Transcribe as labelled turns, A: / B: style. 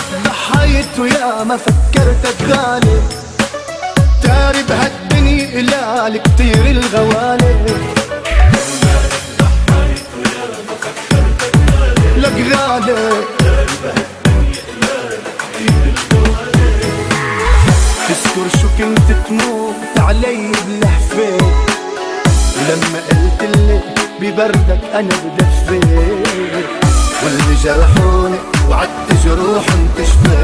A: ضحيت ويا ما فكرتك غالي، تاري بهالدنيا إلالك كتير الغوالي. لك غالي تذكر شو كنت تموت علي بلهفة، ولما قلتلي ببردك أنا بدفي، واللي جرحوني وعدت جروحهم تشفي.